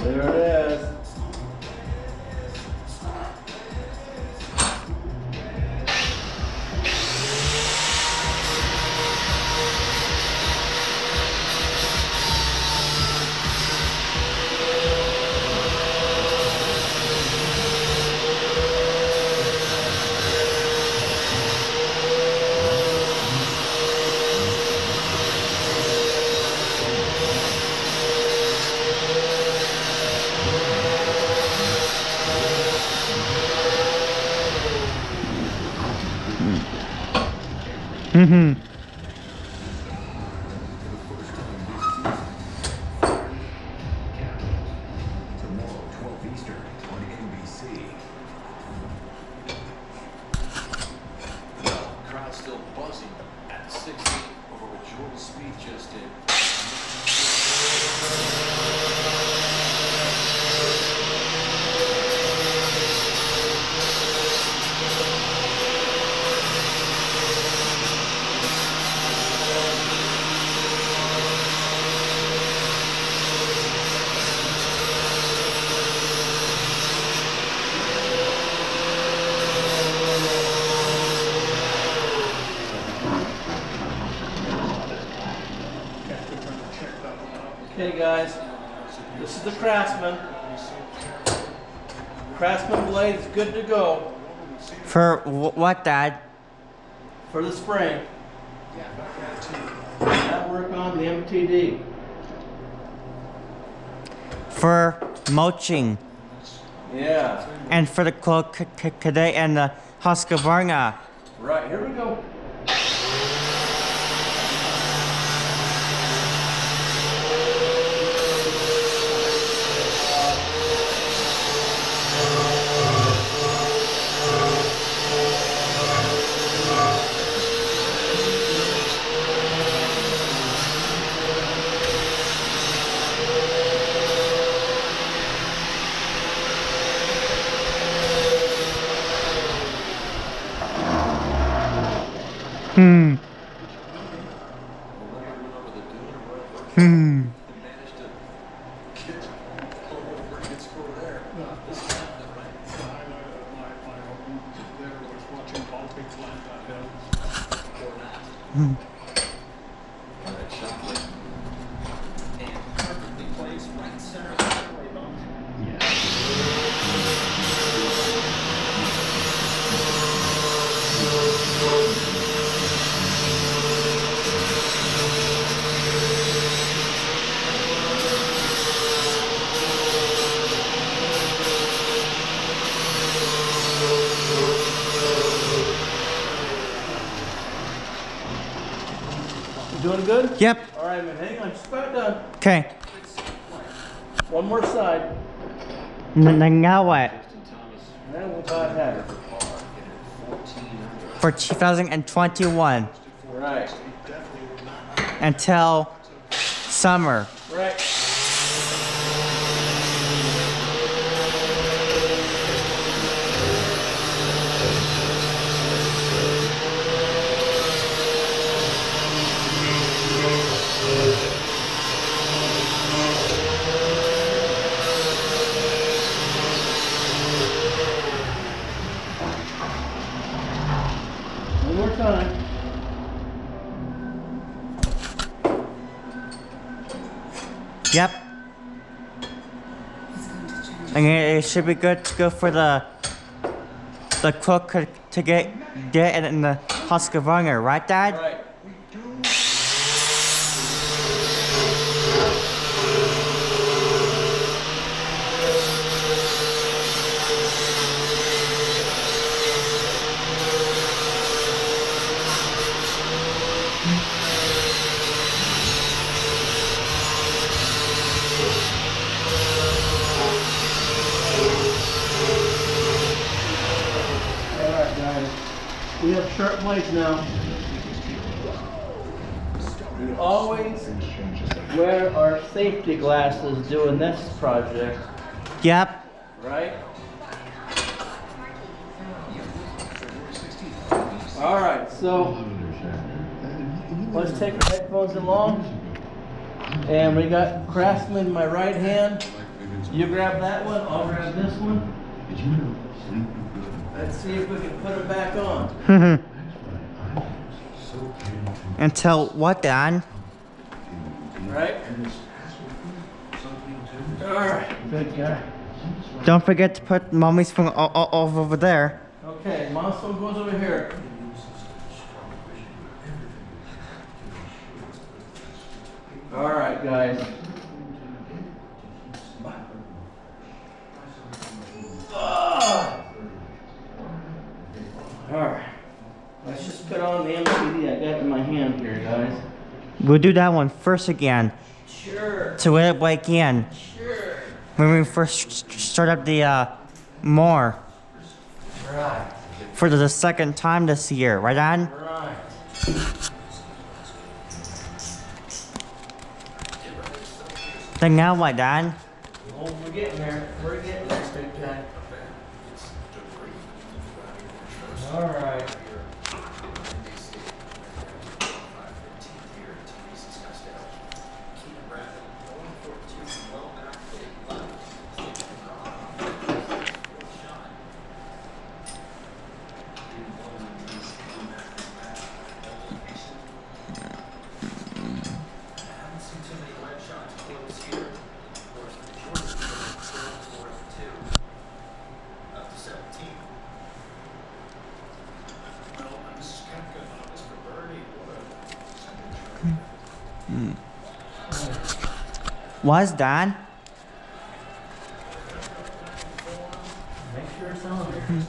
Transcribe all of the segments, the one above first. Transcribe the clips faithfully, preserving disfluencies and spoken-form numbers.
There it is. Mm-hmm. Tomorrow, twelve Eastern on N B C. Well, crowd's still buzzing at sixty over what Jordan Spieth just did. Okay guys, this is the Craftsman. Craftsman blade is good to go For w what, Dad? for the spring. That work on the M T D. For mulching. Yeah. And for the cloak today and the Husqvarna. Right, here we go. Hmm. Hmm. Hmm. You doing good? Yep. All right, man, hang on, just about done. Okay. One more side. N now what? And we'll tie it heavy. For two thousand twenty-one. Right. Until summer. Right. One more time. Yep. And it should be good to go for the the cook to get get it in the Husqvarna, right, Dad? Right. Alright guys, we have sharp blades now. We always wear our safety glasses doing this project, Yep. right? Alright, so let's take our headphones along. And we got Craftsman in my right hand, You grab that one, I'll grab this one. Let's see if we can put it back on. Until what, Dad? Right? Alright, good guy. Don't forget to put Mommy's phone o- o- over there. Okay, mom's phone goes over here. Alright, guys. Ah! Alright. Let's just put on the M C D I got in my hand here, guys. We'll do that one first again. Sure. To let it break in. Sure. When we first st- start up the uh, more. Right. For the second time this year, right, Dad? Right. Then now what, Dad? Oh, we're getting there. We're getting there, big guy. Alright. Was, Dad? Make sure it's on there.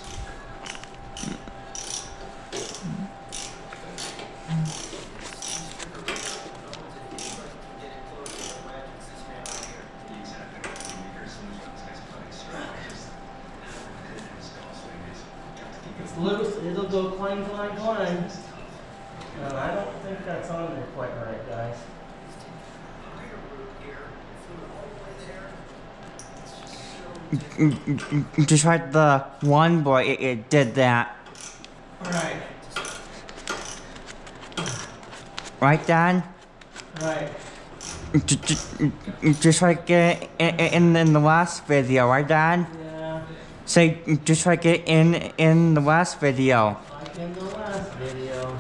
It's loose, it'll go clang, clang, clang. No, I don't think that's on there quite right, guys. Just like the one boy, it, it did that. Right, Right, Dad? right. J- j- Just like it in, in, in the last video, right, Dad? Yeah, Say, just like it in, in the last video. like in the last video.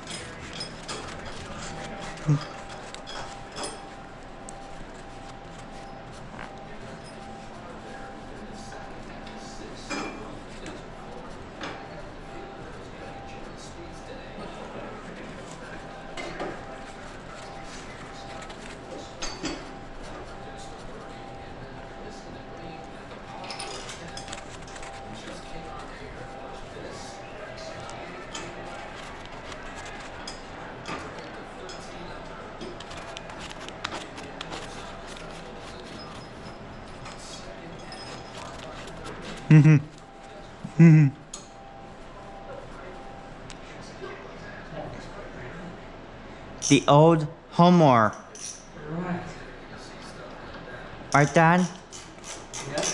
Mm-hmm. Mm-hmm. The old Homer. Right. Right, Dad? Yep.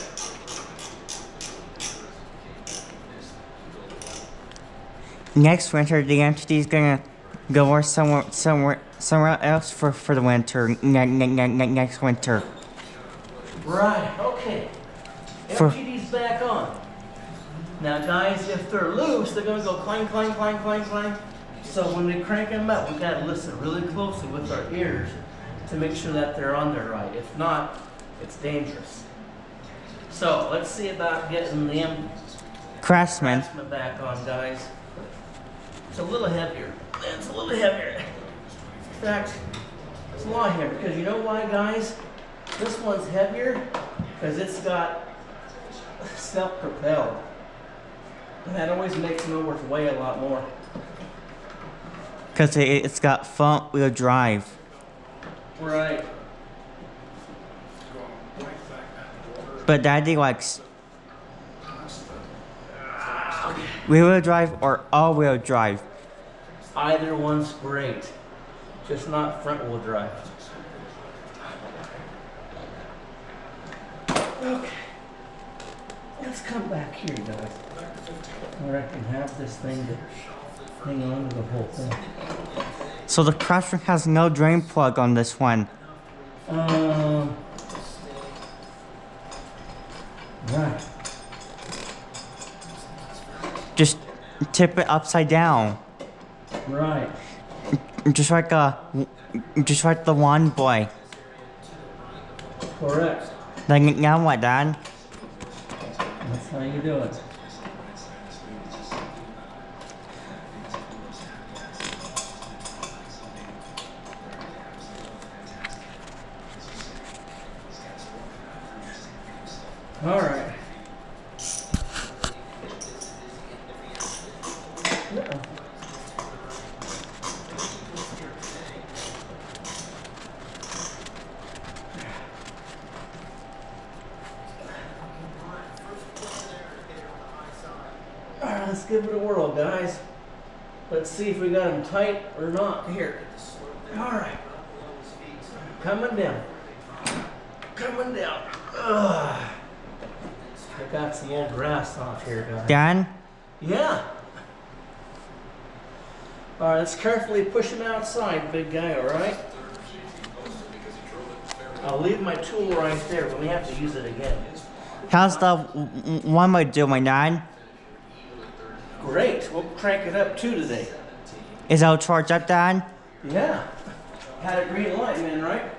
Next winter, the entity's gonna go somewhere, somewhere, somewhere else for, for the winter. Ne- ne- ne- ne- next winter. Right, okay. For- M T D's back on. Now guys, if they're loose, they're gonna go clang, clang, clang, clang, clang. So when we crank them up, we gotta listen really closely with our ears to make sure that they're on there right. If not, it's dangerous. So let's see about getting the M Craftsman. Craftsman back on, guys. It's a little heavier. It's a little heavier. In fact, it's a lot heavier because you know why, guys? This one's heavier because it's got self-propelled. And that always makes mowers weigh a lot more. Because it, it's got front wheel drive. Right. But Daddy likes rear wheel drive or all wheel drive. Either one's great, just not front wheel drive. Okay. Let's come back here, guys. Where I can have this thing to hang on to the whole thing. So the Craftsman has no drain plug on this one. Um, just tip it upside down. Right. Just like a, just like the one boy. Correct. Like now what, Dad? That's how you do it. All right. Uh-oh. All right, let's give it a whirl, guys. Let's see if we got them tight or not. Here. All right. Coming down. Coming down. Ugh. I got some old grass off here, guys. Dad? Yeah. All right, let's carefully push him outside, big guy, all right? I'll leave my tool right there, but we have to use it again. How's the w- w- one boy doing, Dad? Great. We'll crank it up too today. Is it all charged up, Dad? Yeah. Had a green light, man, right?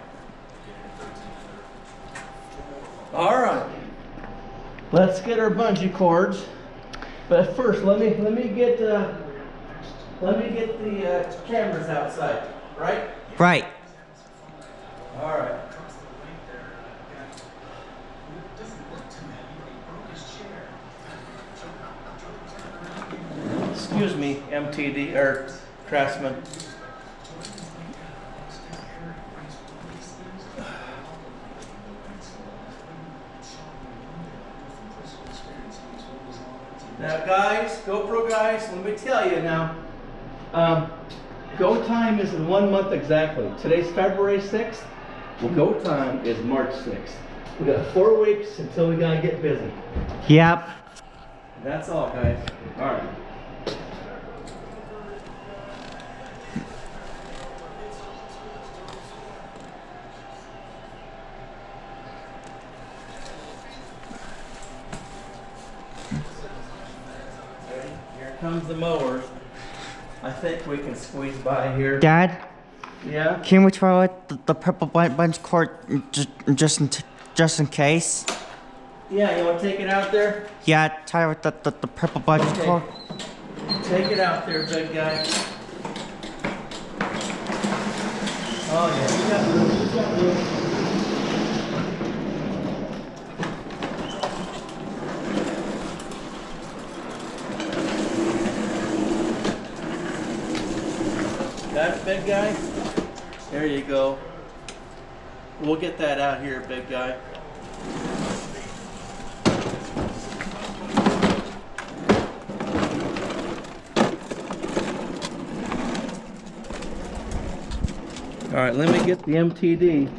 All right. Let's get our bungee cords. But first, let me let me get uh, let me get the uh, cameras outside, right? Right. All right. Excuse me, M T D or Craftsman. Now, guys, GoPro guys, let me tell you now. Um, go time is in one month exactly. Today's February sixth. Well, go time is March sixth. We got four weeks until we gotta get busy. Yep. That's all, guys. All right. Here comes the mower. I think we can squeeze by here. Dad, Yeah? can we try out the, the purple bun- bunch cord just, just, in t- just in case? Yeah, you want to take it out there? Yeah, try with the, the, the purple bunch Okay. cord. Take it out there, big guy. Oh yeah, you got room, you got room. That big guy? There you go. We'll get that out here, big guy. All right, let me get the M T D.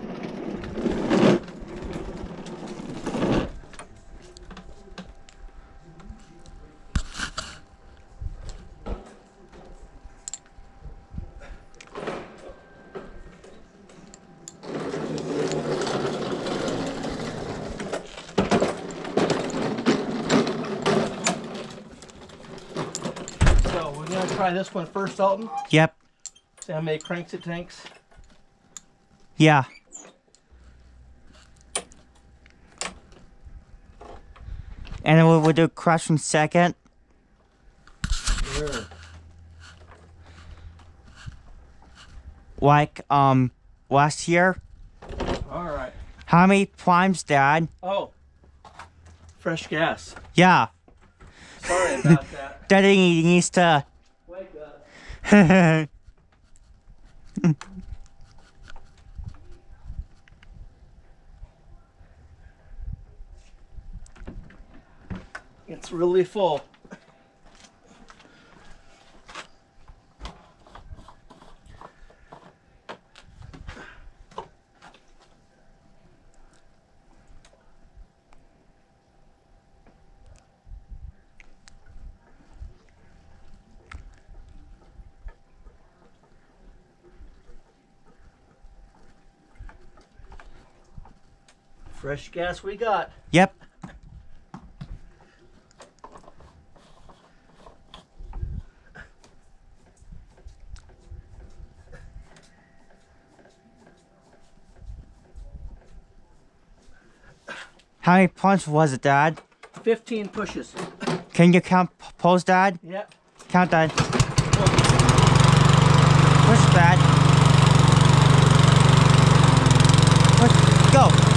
So we're gonna try this one first, Alton. Yep. See how many cranks it takes. Yeah. And then we'll, we'll do crush in second. Sure. Like, um, last year. All right. How many primes, Dad? Oh, fresh gas. Yeah. Sorry about that. Daddy needs to. Wake up. It's really full. Fresh gas we got. Yep. How many punches was it, Dad? fifteen pushes. Can you count p- pulls, Dad? Yep. Count, Dad. Push, Dad. Push. Go.